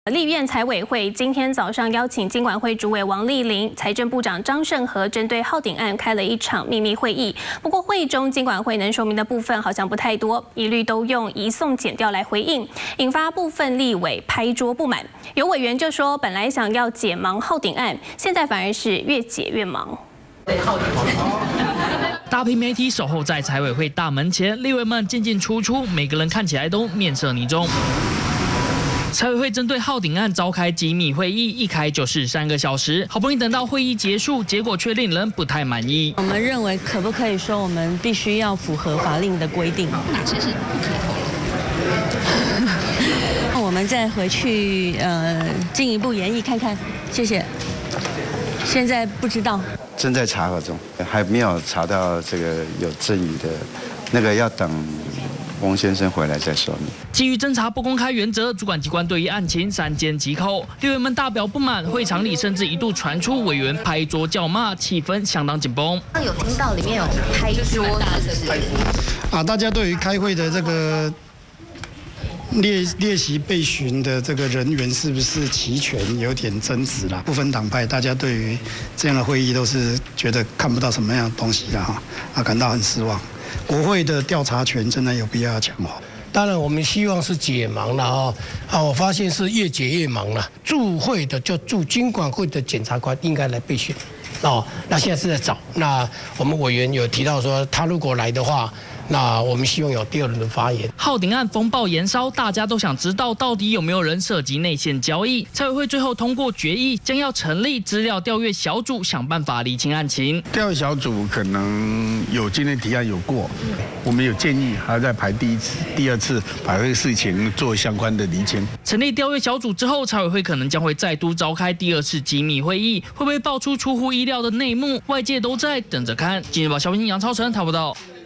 立院财委会今天早上邀请金管会主委王丽玲、财政部长张盛和针对浩鼎案开了一场秘密会议。不过会中金管会能说明的部分好像不太多，一律都用移送检调来回应，引发部分立委拍桌不满。有委员就说，本来想要解盲浩鼎案，现在反而是越解越忙。 大批媒体守候在财委会大门前，立委们进进出出，每个人看起来都面色凝重。财委会针对浩鼎案召开机密会议，一开就是3个小时，好不容易等到会议结束，结果却令人不太满意。 我们认为，可不可以说我们必须要符合法令的规定？哪些是不可以透露？我们再回去进一步研议看看，谢谢。现在不知道。 正在查核中，还没有查到这个有证据的，那个要等翁先生回来再说明。 基于侦查不公开原则，主管机关对于案情3缄其口，立委们大表不满，会场里甚至一度传出委员拍桌叫骂，气氛相当紧绷。 有听到里面有拍桌，是不是？ 大家对于开会的这个。 列席备询的这个人员是不是齐全，有点争执啦。不分党派，大家对于这样的会议都是觉得看不到什么样的东西啦，感到很失望。国会的调查权真的有必要强化。 当然，我们希望是解盲了我发现是越解越盲了。驻会的就驻金管会的检察官应该来备询那现在是在找。那我们委员有提到说，他如果来的话。 那我们希望有第2轮的发言。 浩鼎案风暴延烧，大家都想知道到底有没有人涉及内线交易。财委会最后通过决议，将要成立资料调阅小组，想办法厘清案情。 调阅小组可能有今天提案有过，我们有建议，还要再排第2次，把这个事情做相关的厘清。 成立调阅小组之后，财委会可能将会再度召开第2次机密会议，会不会爆出出乎意料的内幕？外界都在等着看。今日报小编杨超成台报道。